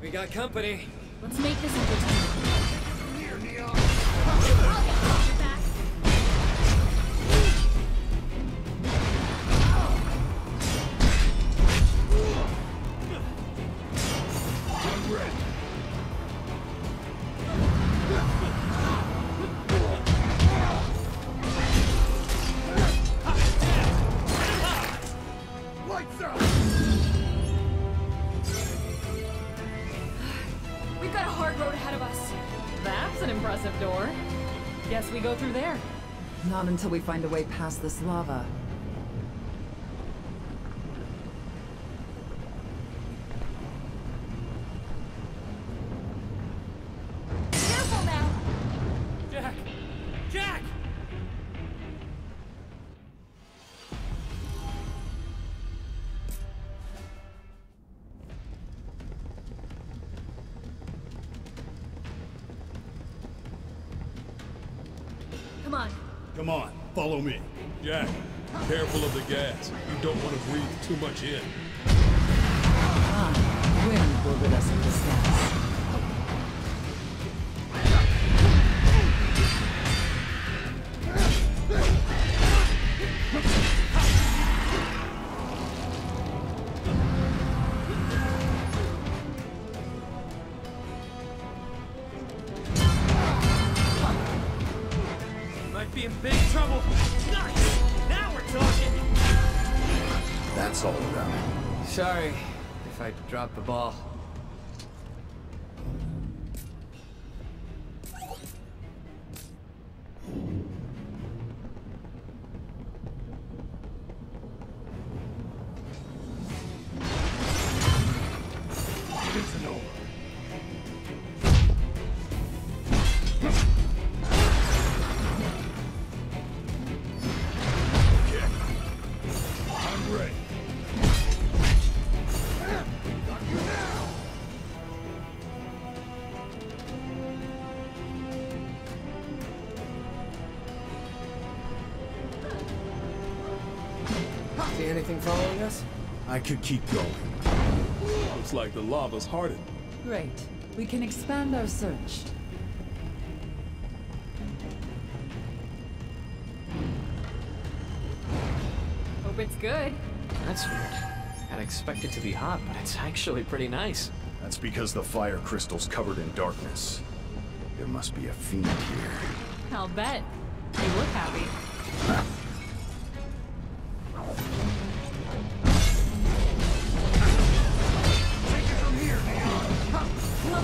We got company. Let's make this entertaining. Here, Neon. I'll get your back. I'm ready. Lights out. We've got a hard road ahead of us. That's an impressive door. Guess we go through there. Not until we find a way past this lava. Careful now! Jack! Jack! Come on. Come on, follow me. Jack, careful of the gas. You don't want to breathe too much in. Ah, wind will rid us of this gas. Might be in big trouble. Nice! Now we're talking! That's all around. Sorry if I dropped the ball. Good to know. Okay. I'm ready. Got you now. See anything following us? I could keep going. Looks like the lava's hardened. Great. We can expand our search. Hope it's good. That's weird. I'd expect it to be hot, but it's actually pretty nice. That's because the fire crystal's covered in darkness. There must be a fiend here. I'll bet. You look happy. Take it from here, Neon.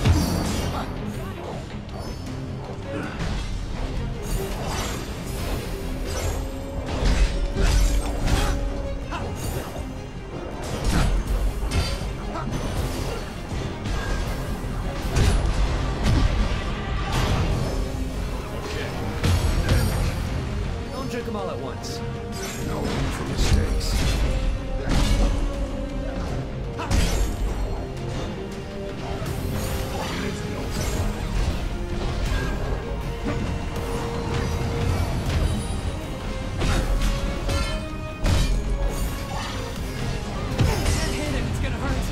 Don't drink them all at once. No room for mistakes. Can't hit it, it's gonna hurt.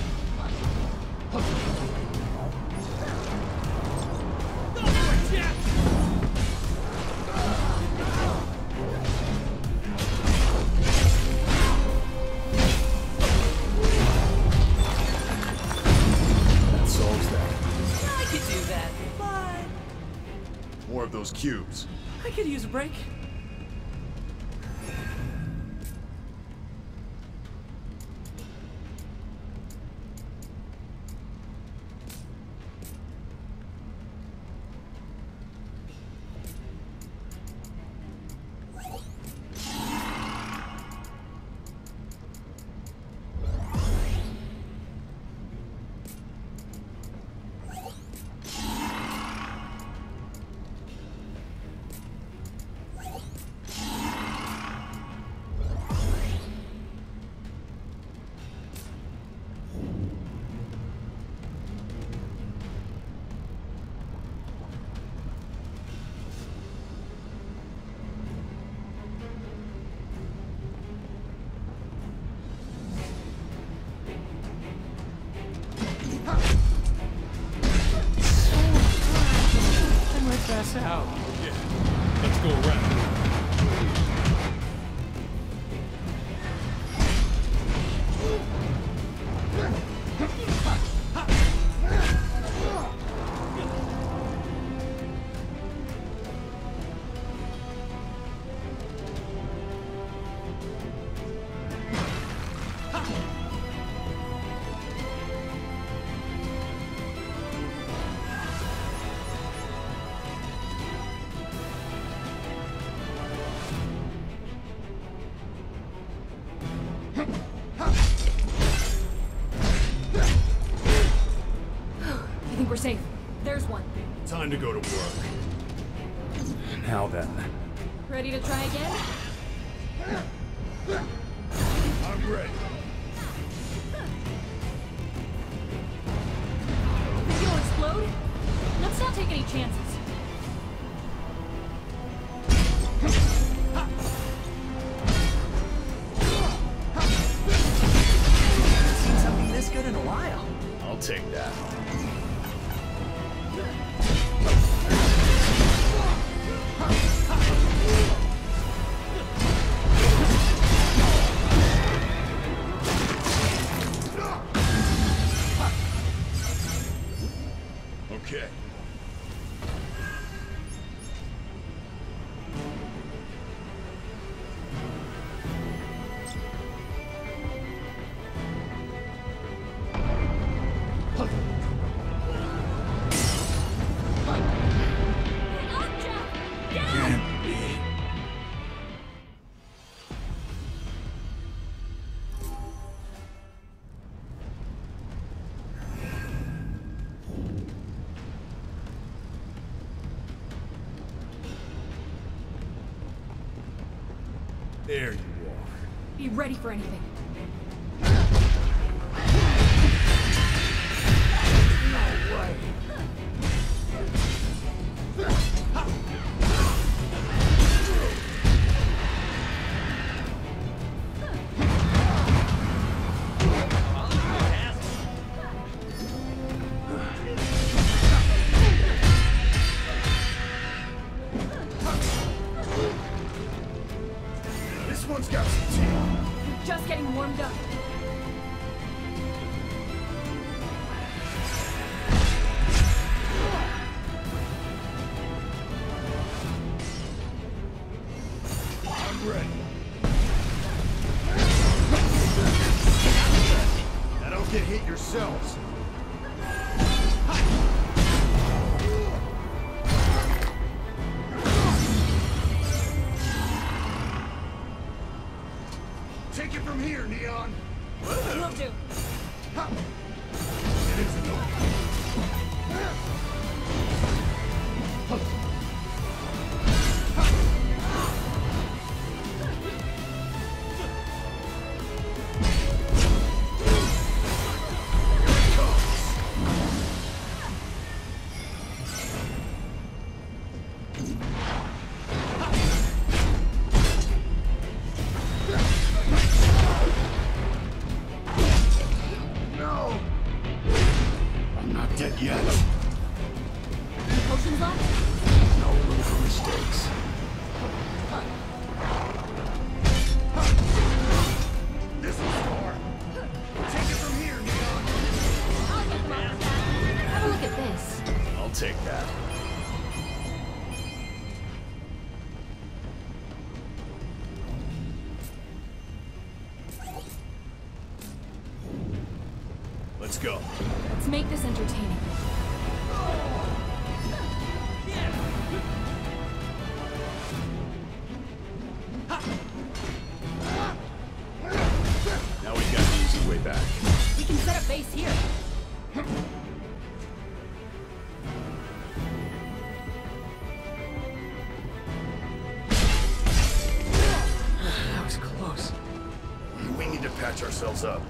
Go for it, Jack! That solves that. I could do that, but More of those cubes. I could use a break. Okay, let's go around. I think we're safe. There's one. Time to go to work. Now then. Ready to try again? I'm ready. Think you'll explode? Let's not take any chances. Seen something this good in a while. I'll take that. Okay. Can't be. There you are. Be ready for anything. This one's got some teeth. Just getting warmed up. I'm ready. Now don't get hit yourselves. Take it from here, Neon. Will do. It isn't over. No! I'm not dead yet. Any potions left? No room for mistakes. This is far. Take it from here, Neon. I'll get them off of that. Have a look at this. I'll take that. Let's go. Let's make this entertaining. Now we've got the easy way back. We can set up base here. That was close. We need to patch ourselves up.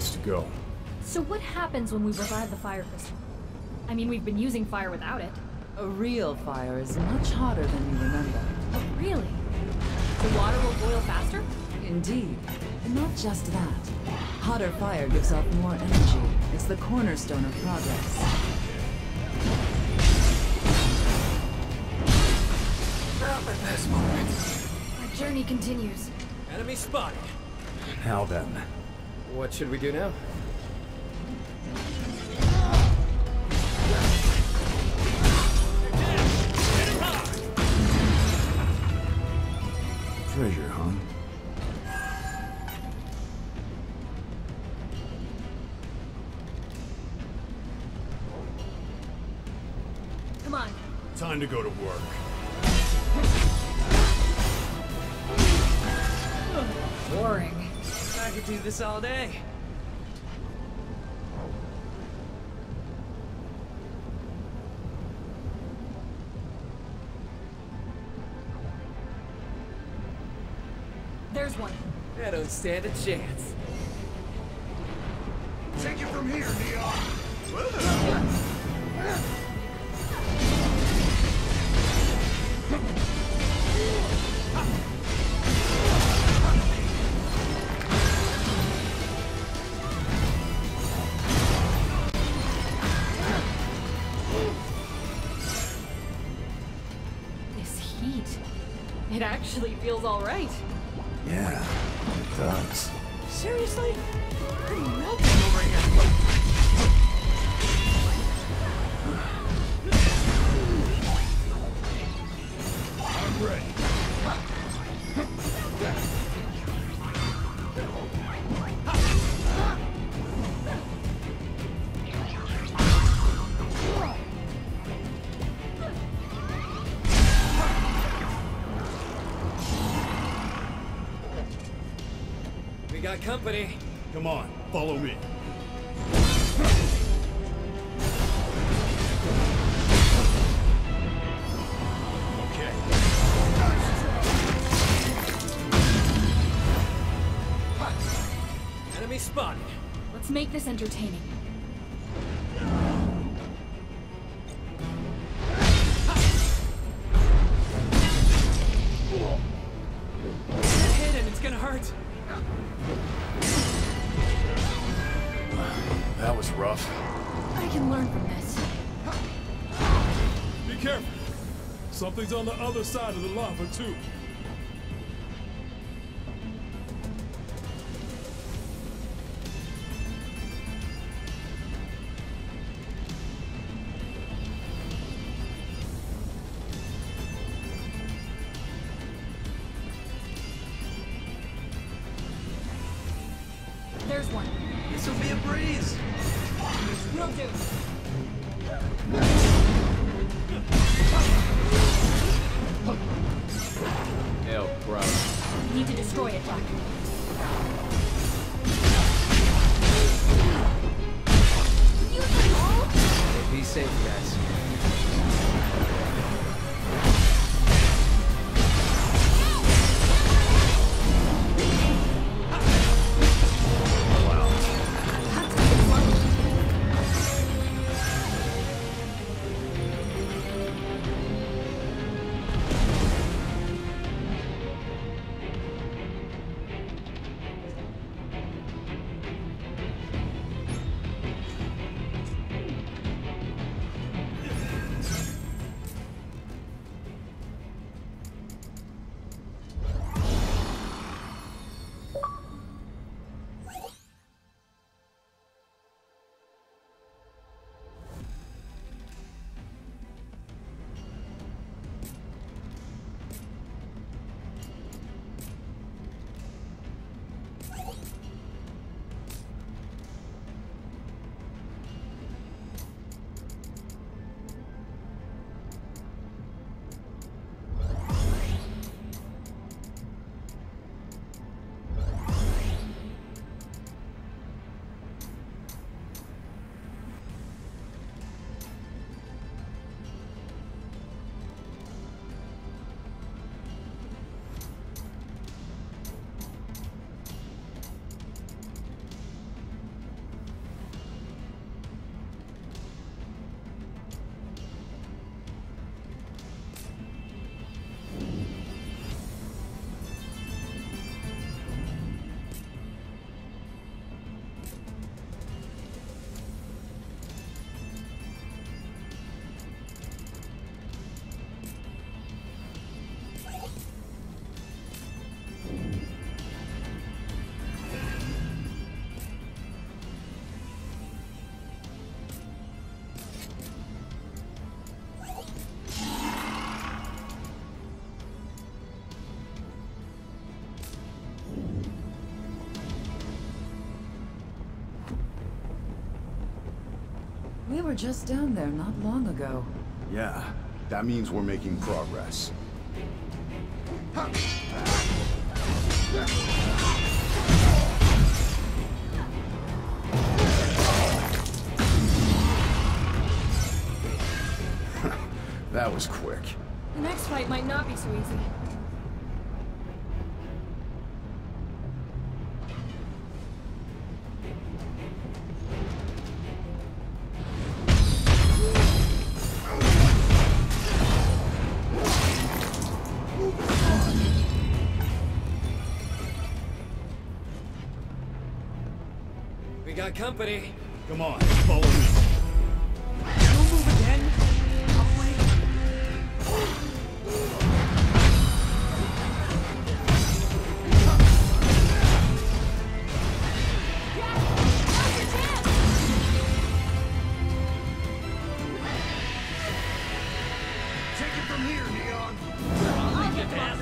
place to go. So what happens when we revive the fire crystal? I mean, we've been using fire without it. A real fire is much hotter than you remember. But really? The water will boil faster? Indeed. And not just that. Hotter fire gives off more energy. It's the cornerstone of progress. Not my best moment. Our journey continues. Enemy spotted. Now then. What should we do now? Treasure hunt. Come on. Time to go to work. Boring. I could do this all day. There's one. I don't stand a chance. Take it from here, Neon. This heat. It actually feels all right. Yeah, it does. Seriously? I'm melting over here. I'm ready. We got company. Come on, follow me. Okay. Enemy spotted. Let's make this entertaining. Hit and it's gonna hurt. That was rough. I can learn from this. Be careful. Something's on the other side of the lava, too. There's one. This will be a breeze. Will do. Ew, gross. We need to destroy it, Jack. Be safe, guys. were just down there not long ago. Yeah, that means we're making progress. That was quick. The next fight might not be so easy. We got company. Come on, follow me. Don't move again. I'll wait. Take it from here, Neon. I'll get that.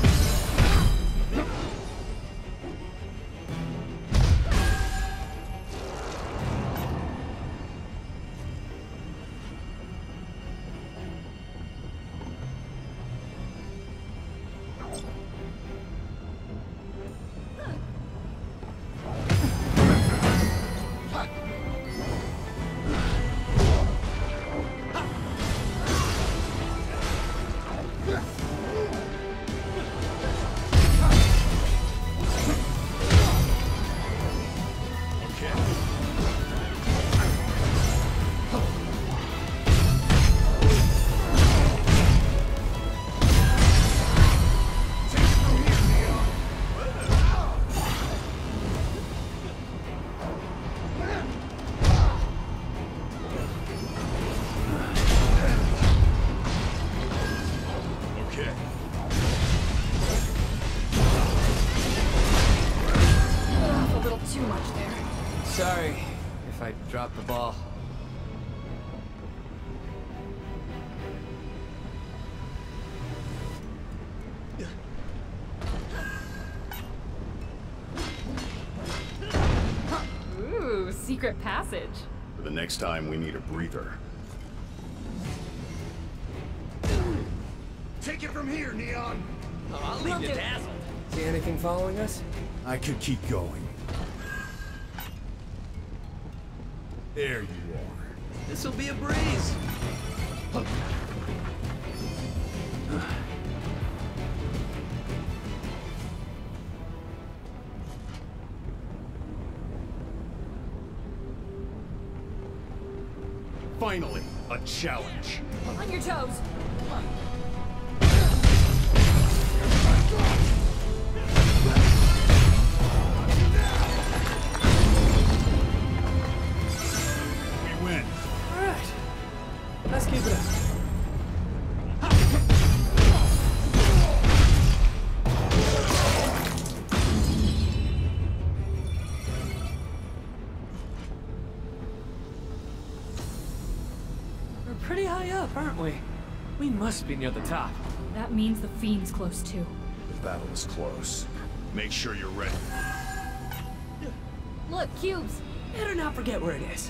A little too much there. Sorry if I dropped the ball. Ooh, secret passage. For the next time, we need a breather. Take it from here, Neon. Oh, I'll leave you dazzled. See anything following us? I could keep going. There you are. This'll be a breeze. Finally, a challenge. On your toes. We win. All right. Let's keep it up. We're pretty high up, aren't we? We must be near the top. That means the Fiend's close too. The battle is close. Make sure you're ready. Look, cubes. Better not forget where it is.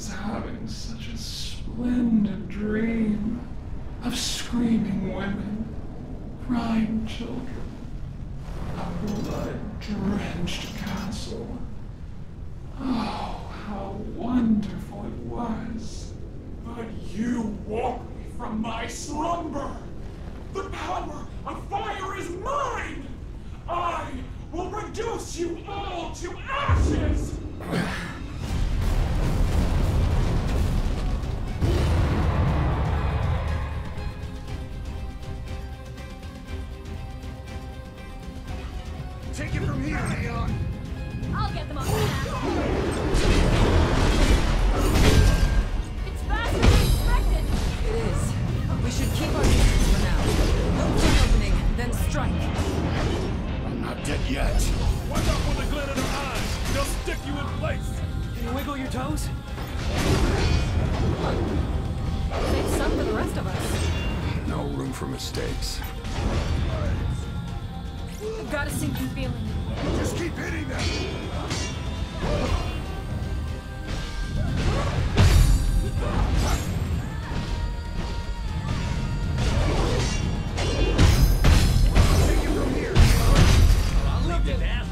was having such a splendid dream of screaming women, crying children, a blood-drenched castle. Oh, how wonderful it was. But you woke me from my slumber. The power of fire is mine! I will reduce you all to ashes! Take it from here, Leon. I'll get them off the map. It's faster than expected. It is. We should keep our distance for now. Look for an opening, then strike. I'm not dead yet. Watch out for the glint in her eyes! They'll stick you in place! Can you wiggle your toes? Save some for the rest of us. No room for mistakes. I've got a sinking feeling. Just keep hitting them! Take it from here! I'll leave you down.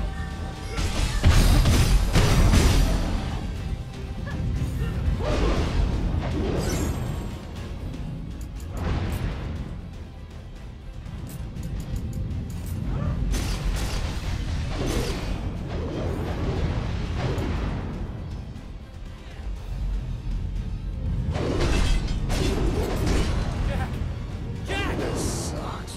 This sucks.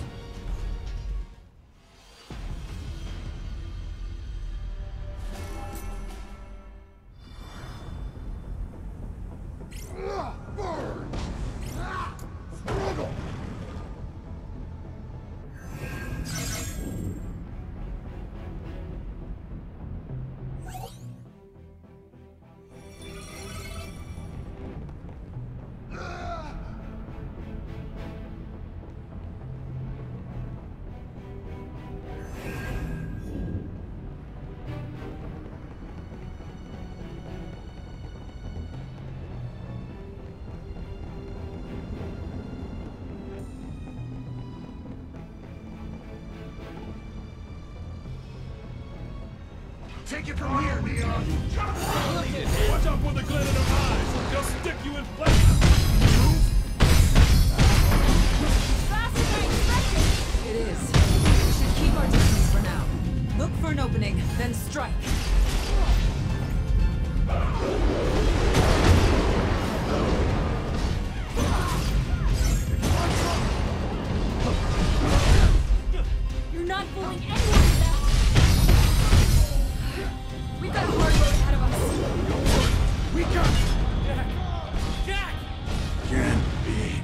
Burn! Struggle! Take it from here, Leon! Watch out for the glint in her eyes! They'll stick you in place! Faster than expected. It is. We should keep our distance for now. Look for an opening, then strike. You're not fooling anyone with that. We've got a hard road ahead of us. We got it! Jack! Can't be.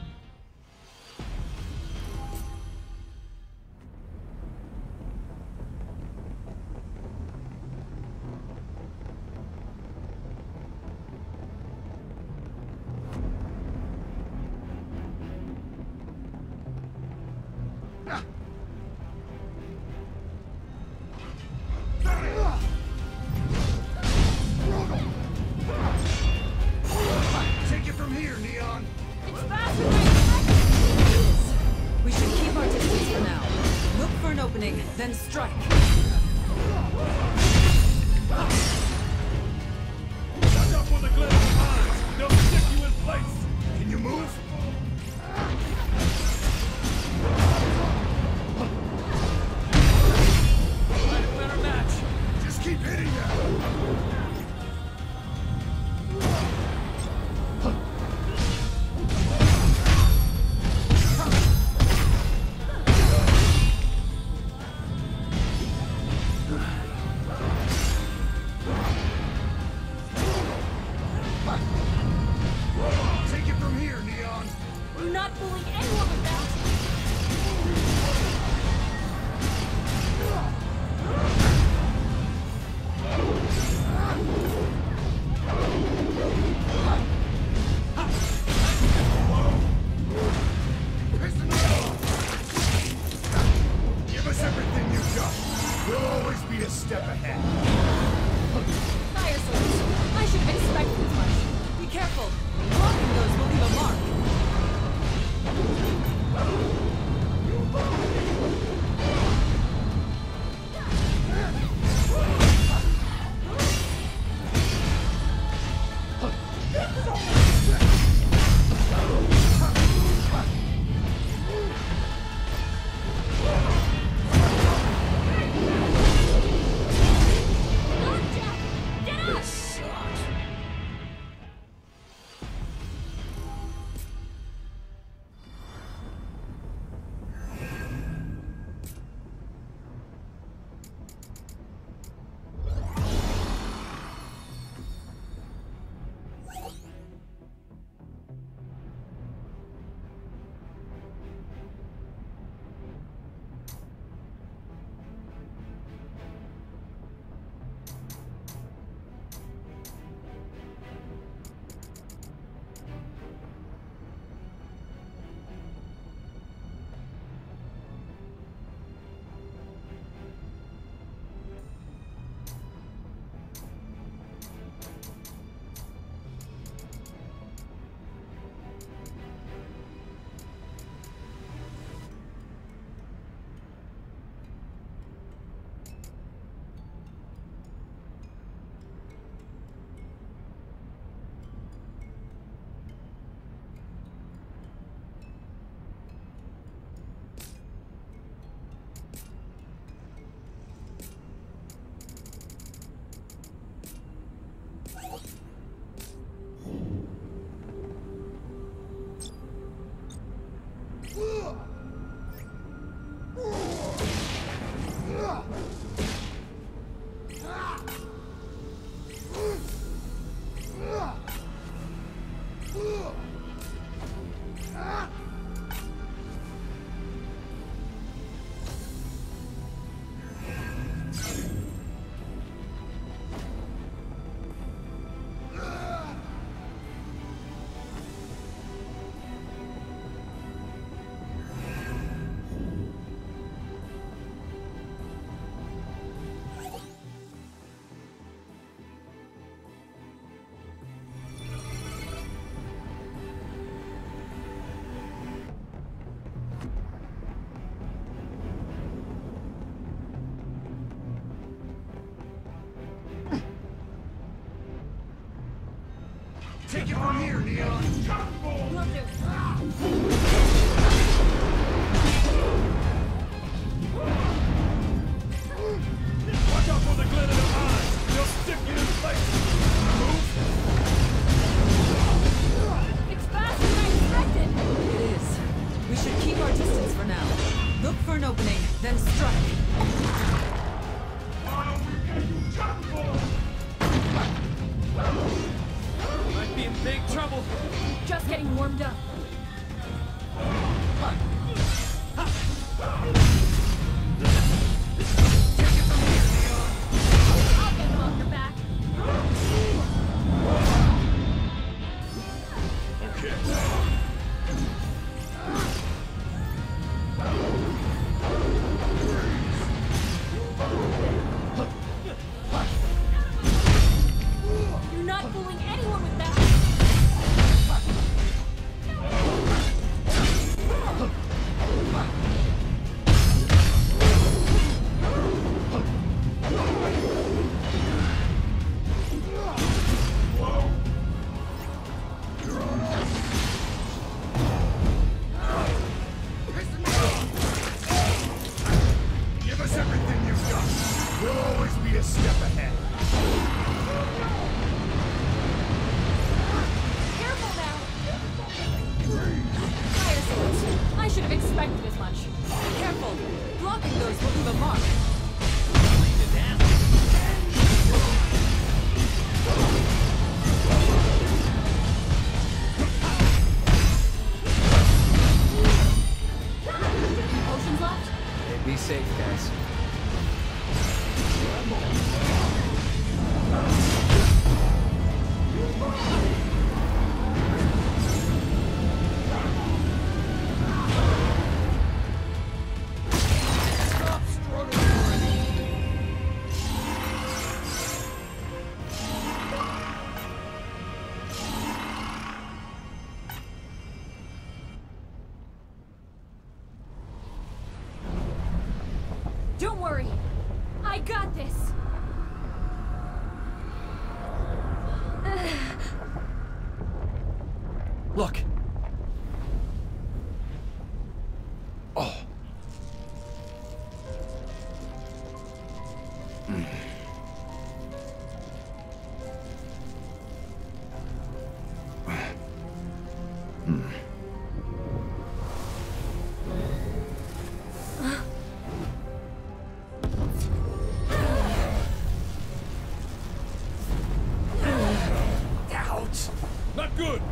Take it from here, Neon. It's faster than expected. We should keep our distance for now. Look for an opening, then strike. Watch out for the glint in her eyes! They'll stick you in place! Can you move? Find a better match. Just keep hitting them. Take it from here, Neon. You're not fooling anyone with that. Give us everything you've got. We'll always be a step ahead. Fire swords. I should have expected as much. Take it from here, Neon. Will do. Watch out for the glint in their eyes. They'll stick you in place. Move. It's faster than I expected. It is. We should keep our distance for now. Look for an opening, then strike. Might be in big trouble. Just getting warmed up. I'll get him off your back. Okay. You're not fooling anyone with that. Give us everything you've got. We'll always be a step ahead. Careful now. Fire sales. I should have expected as much. Be careful. Blocking those will leave a mark. Potions left? Hey, be safe, guys. Stop struggling already. Don't worry. I got this. Look. Oh. Ouch. Not good.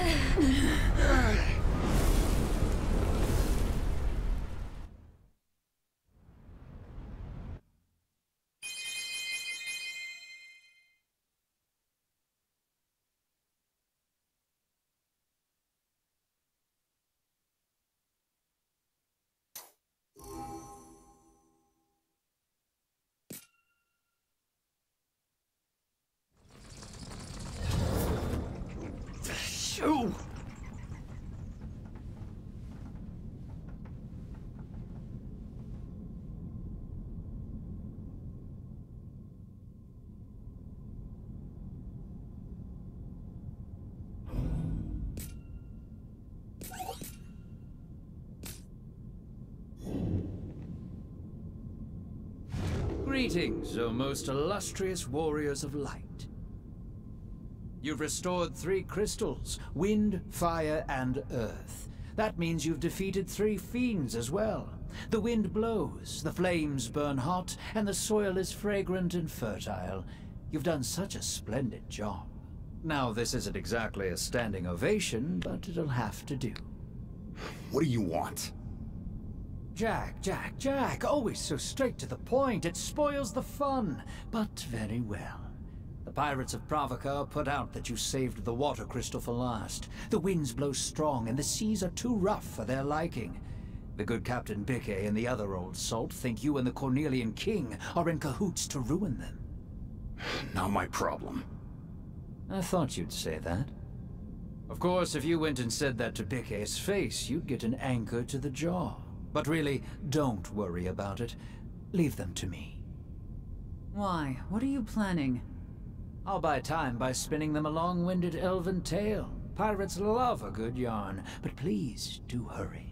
Shoo! Greetings, O most illustrious warriors of light. You've restored 3 crystals, wind, fire, and earth. That means you've defeated 3 fiends as well. The wind blows, the flames burn hot, and the soil is fragrant and fertile. You've done such a splendid job. Now, this isn't exactly a standing ovation, but it'll have to do. What do you want? Jack, always so straight to the point. It spoils the fun, but very well. The pirates of Pravakar put out that you saved the water crystal for last. The winds blow strong, and the seas are too rough for their liking. The good Captain Bickey and the other old salt think you and the Cornelian King are in cahoots to ruin them. Not my problem. I thought you'd say that. Of course, if you went and said that to Bickey's face, you'd get an anchor to the jaw. But really, don't worry about it. Leave them to me. Why? What are you planning? I'll buy time by spinning them a long-winded elven tale. Pirates love a good yarn, but please do hurry.